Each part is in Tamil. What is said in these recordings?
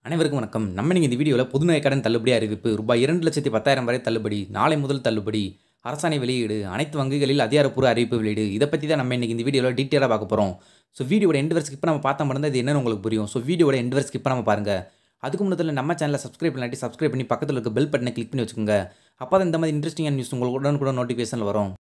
அனைவருக்கும் வணக்கம். நம்ம இந்த வீடியோவில் புதுநகை கடன் தள்ளுபடி அறிவிப்பு ரூபாய் 2,10,000 வரை தள்ளுபடி, நாளை முதல் தள்ளுபடி, அரசாணை வெளியீடு, அனைத்து வங்கிகளில் அதிகாரப்பூர்வ அறிவிப்பு வெளியீடு, இதை பற்றி தான் நம்ம இந்த வீடியோவில் டீட்டெயிலாக பார்க்க போகிறோம். ஸோ வீடியோட எண்ட் வரை ஸ்கிப் நம்ம பார்த்தா மட்டும் இது என்னன்னு உங்களுக்கு புரியும். ஸோ வீடியோட எண்ட் வரை ஸ்கிப் நம்ம பாருங்கள். அதுக்கு முன்னத்தில் நம்ம சேனலை சப்ஸ்கிரைப் பண்ணாட்டி சப்ஸ்கிரைப் பண்ணி பக்கத்தில் இருக்க பெல் பட்டனை கிளிக் பண்ணி வச்சுக்கோங்க. அப்போ தான் இந்த மாதிரி இன்ட்ரெஸ்டிங்கான நியூஸ் உங்களுக்கு உடனுக்குடன் நோட்டிஃபிகேஷனில் வரும்.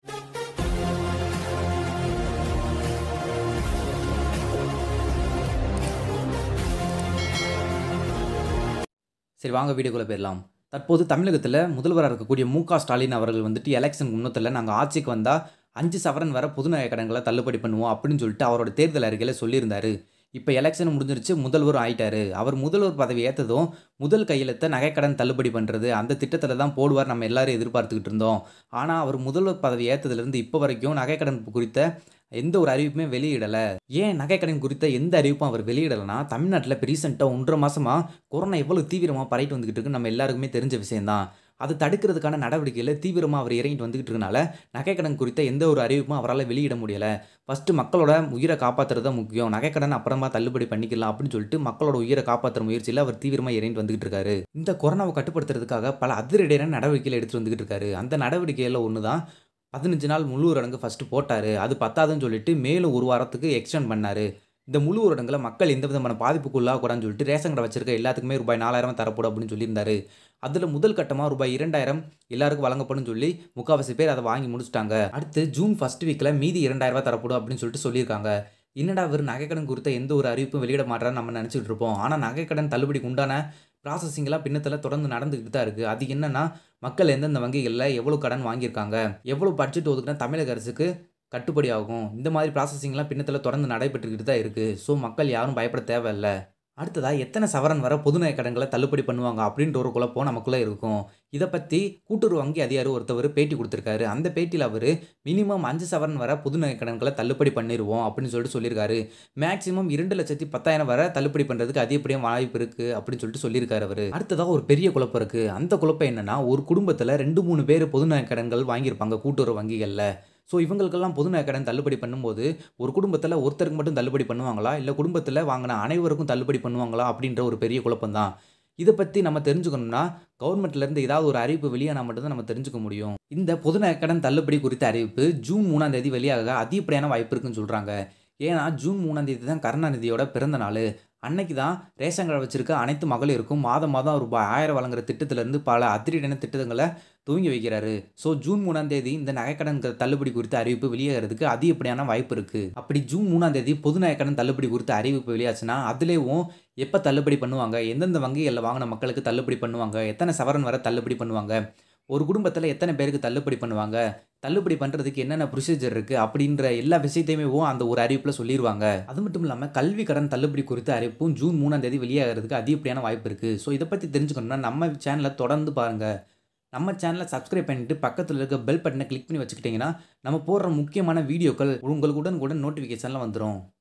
சரி, வாங்க வீடியோக்குள்ளே போயிடலாம். தற்போது தமிழகத்தில் முதல்வராக இருக்கக்கூடிய ஸ்டாலின் அவர்கள் வந்துட்டு எலெக்ஷன் முன்னத்தில் நாங்கள் ஆட்சிக்கு வந்தால் 5 சவரன் வர புதுநகை கடன்களை தள்ளுபடி பண்ணுவோம் அப்படின்னு சொல்லிட்டு அவரோட தேர்தல் அறிக்கையில் சொல்லியிருந்தார். இப்போ எலெக்ஷன் முடிஞ்சிருச்சு, முதல்வர் ஆயிட்டார். அவர் முதல்வர் பதவி ஏற்றதும் முதல் கையெழுத்தை நகைக்கடன் தள்ளுபடி பண்ணுறது அந்த திட்டத்தில் தான் போடுவார், நம்ம எல்லாரும் எதிர்பார்த்துக்கிட்டு இருந்தோம். ஆனால் அவர் முதல்வர் பதவி ஏற்றதுலேருந்து இப்போ வரைக்கும் நகைக்கடன் குறித்த எந்த ஒரு அறிவிப்புமே வெளியிடலை. ஏன் நகைக்கடன் குறித்த எந்த அறிவிப்பும் அவர் வெளியிடலைன்னா, தமிழ்நாட்டில் இப்போ ரீசெண்டாக 1.5 மாதமாக கொரோனா எவ்வளோ தீவிரமாக பரவிட்டு வந்துக்கிட்டு இருக்கு நம்ம எல்லாருக்குமே தெரிஞ்ச விஷயம்தான். அதை தடுக்கிறதுக்கான நடவடிக்கையில் தீவிரமாக அவர் இறங்கிட்டு வந்துக்கிட்டு இருக்கனால நகைக்கடன் குறித்த எந்த ஒரு அறிவிப்பும் அவரால் வெளியிட முடியலை. ஃபஸ்ட்டு மக்களோட உயிரை காப்பாற்றுறது தான் முக்கியம், நகைக்கடன் அப்புறமா தள்ளுபடி பண்ணிக்கலாம் அப்படின்னு சொல்லிட்டு மக்களோட உயிரை காப்பாற்றுற முயற்சியில் அவர் தீவிரமாக இறங்கிட்டு வந்துக்கிட்டு இருக்காரு. இந்த கொரோனாவை கட்டுப்படுத்துறதுக்காக பல அதிரடியான நடவடிக்கைகள் எடுத்துகிட்டு வந்துக்கிட்டு இருக்காரு. அந்த நடவடிக்கையில் ஒன்று தான் 15 நாள் முழு ஊரடங்கு ஃபஸ்ட்டு போட்டார். அது பத்தாதுன்னு சொல்லிட்டு மேலும் ஒரு வாரத்துக்கு எக்ஸ்டெண்ட் பண்ணார். இந்த முழு ஊரடங்கில் மக்கள் எந்த விதமான பாதிப்புக்குள்ளாக கூடாதுன்னு சொல்லிட்டு ரேஷன் கடை வச்சிருக்க எல்லாத்துக்குமே ரூபாய் 4,000 தரப்படும் அப்படின்னு சொல்லியிருந்தாரு. அதில் முதல் கட்டமாக ரூபாய் 2,000 எல்லாருக்கும் வழங்கப்படும் சொல்லி முக்கால்வாசி பேர் அதை வாங்கி முடிச்சிட்டாங்க. அடுத்து ஜூன் ஃபர்ஸ்ட் வீக்கில் மீதி 2,000 தரப்படும் அப்படின்னு சொல்லிட்டு சொல்லியிருக்காங்க. என்னடா அவர் நகைக்கடன் குறித்த எந்த ஒரு அறிவிப்பும் வெளியிட மாட்டான்னு நம்ம நினச்சிட்டு இருப்போம். ஆனால் நகைக்கடன் தள்ளுபடிக்கு உண்டான ப்ராசஸிங்லாம் பின்னத்தில் தொடர்ந்து நடந்துக்கிட்டு தான் இருக்குது. அது என்னென்னா, மக்கள் எந்தெந்த வங்கிகளில் எவ்வளோ கடன் வாங்கியிருக்காங்க, எவ்வளோ பட்ஜெட் ஒதுக்குனா தமிழக அரசுக்கு கட்டுப்படி ஆகும், இந்த மாதிரி ப்ராசஸிங்லாம் பின்னத்தில் தொடர்ந்து நடைபெற்றுக்கிட்டு தான் இருக்குது. ஸோ மக்கள் யாரும் பயப்பட தேவையில்லை. அடுத்ததாக எத்தனை சவரன் வர புதுநகை கடன்களை தள்ளுபடி பண்ணுவாங்க அப்படின்ற ஒரு குழப்பம் நமக்குள்ளே இருக்கும். இதை பற்றி கூட்டுறவு வங்கி அதிகாரி ஒருத்தவர் பேட்டி கொடுத்துருக்காரு. அந்த பேட்டியில் அவர் மினிமம் 5 சவரன் வர புதுநகை கடன்களை தள்ளுபடி பண்ணிடுவோம் அப்படின்னு சொல்லிட்டு சொல்லியிருக்காரு. மேக்ஸிமம் 2,10,000 வரை தள்ளுபடி பண்ணுறதுக்கு அதிகப்படியாக வாய்ப்பு இருக்குது அப்படின்னு சொல்லிட்டு சொல்லியிருக்காரு அவர். அடுத்ததாக ஒரு பெரிய குழப்பம் இருக்குது. அந்த குழப்பம் என்னென்னா, ஒரு குடும்பத்தில் 2-3 பேர் புதுநகை கடன்கள் வாங்கியிருப்பாங்க கூட்டுறவு வங்கிகளில். ஸோ இவங்களுக்கெல்லாம் புதுநகை கடன் தள்ளுபடி பண்ணும்போது ஒரு குடும்பத்தில் ஒருத்தருக்கு மட்டும் தள்ளுபடி பண்ணுவாங்களா, இல்லை குடும்பத்தில் வாங்கின அனைவருக்கும் தள்ளுபடி பண்ணுவாங்களா அப்படின்ற ஒரு பெரிய குழப்பம் தான். இதை பற்றி நம்ம தெரிஞ்சுக்கணும்னா கவர்மெண்ட்லேருந்து ஏதாவது ஒரு அறிவிப்பு வெளியானால் மட்டும்தான் நம்ம தெரிஞ்சுக்க முடியும். இந்த புதுநகை கடன் தள்ளுபடி குறித்த அறிவிப்பு ஜூன் 3ஆம் தேதி வெளியாக அதிகப்படியான வாய்ப்பு இருக்குன்னு சொல்கிறாங்க. ஏன்னா ஜூன் 3ஆம் தேதி தான் கருணாநிதியோட பிறந்த நாள். அன்னைக்கு தான் ரேஷன் கடை வச்சிருக்க அனைத்து மகளிருக்கும் மாதம் ரூபாய் 1000 வழங்குற திட்டத்திலேருந்து பல அதிரடியான திட்டங்களை துவங்கி வைக்கிறாரு. ஸோ ஜூன் 3ஆம் தேதி இந்த நகைக்கடன் தள்ளுபடி குறித்த அறிவிப்பு வெளியாகிறதுக்கு அதிகப்படியான வாய்ப்பு இருக்குது. அப்படி ஜூன் 3ஆம் தேதி பொது நகைக்கடன் தள்ளுபடி குறித்த அறிவிப்பு வெளியாச்சுன்னா அதுலேயும் எப்போ தள்ளுபடி பண்ணுவாங்க, எந்தெந்த வங்கிகளில் வாங்கின மக்களுக்கு தள்ளுபடி பண்ணுவாங்க, எத்தனை சவரன் வரை தள்ளுபடி பண்ணுவாங்க, ஒரு குடும்பத்தில் எத்தனை பேருக்கு தள்ளுபடி பண்ணுவாங்க, தள்ளுபடி பண்ணுறதுக்கு என்னென்ன ப்ரொசீஜர் இருக்குது அப்படின்ற எல்லா விஷயத்தையுமே அந்த ஒரு அறிவிப்பில் சொல்லிடுவாங்க. அது மட்டும் இல்லாமல் கல்வி கடன் தள்ளுபடி குறித்த அறிவிப்பும் ஜூன் 3ஆம் தேதி வெளியாகிறதுக்கு அதிகப்படியான வாய்ப்பு இருக்குது. ஸோ இதை பற்றி தெரிஞ்சுக்கணும்னா நம்ம சேனலை தொடர்ந்து பாருங்கள். நம்ம சேனலை சப்ஸ்கிரைப் பண்ணிட்டு பக்கத்தில் இருக்க பெல் பட்டனை கிளிக் பண்ணி வச்சுக்கிட்டிங்கன்னா நம்ம போடுற முக்கியமான வீடியோக்கள் உங்களுக்கு உடனுக்குடன் நோட்டிஃபிகேஷனில் வந்துடும்.